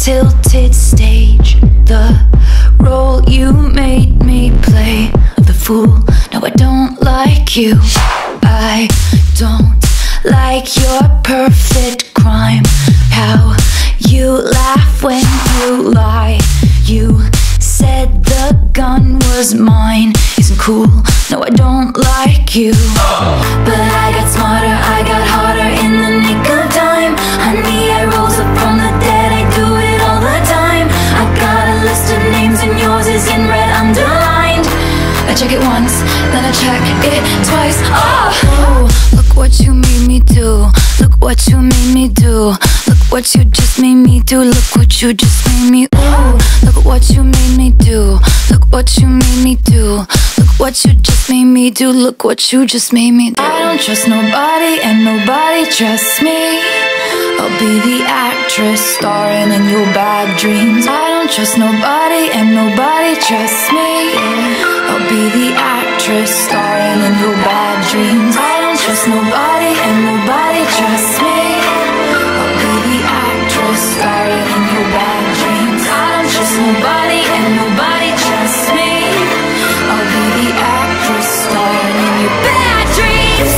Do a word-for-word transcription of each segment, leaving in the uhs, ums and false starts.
tilted stage, the role you made me play of the fool. No, I don't like you. I don't like your perfect crime. How you laugh when you lie. You said the gun was mine. Isn't cool. No, I don't like you. But I got smarter, I got harder in the nick of time. Honey, I rose up from the dead, I do it all the time. I got a list of names and yours is in red underlined. I check it once, then I check it twice. Oh, oh, look what you made me do. Look what you made me do. Look what you just made me do. Look what you just made me. Ooh, look what you made me do. Look what you made me do. Look what you just made me do. Look what you just made me do. I don't trust nobody and nobody trusts me. I'll be the actress starring in your bad dreams. I don't trust nobody and nobody trusts me. I'll be the actress starring in your bad dreams. I don't trust nobody and nobody trusts me. I'll be the actress starring in your bad dreams. I don't trust nobody and nobody trusts me. I'll be the actress starring in your bad dreams.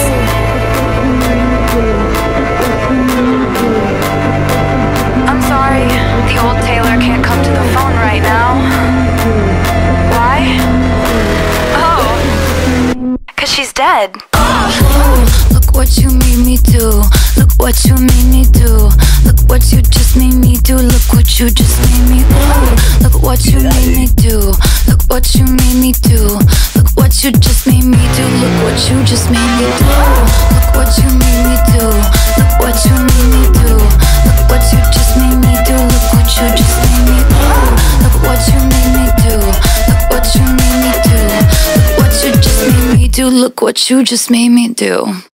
I'm sorry, the old Taylor can't come to the phone right now. Why? Oh, cause she's dead. Oh, look what you made me do. Look what you made me do. Look what you just made me do. Look what you just made me do. Look what you made me do. Look what you made me do. Look what you just made me do. Look what you just made me do. Look what you made me do. Look what you made me do. Look what you just made me do. Look what you just made me do. Look what you made me do. Look what you made me do. Look what you just made me do. Look what you just made me do.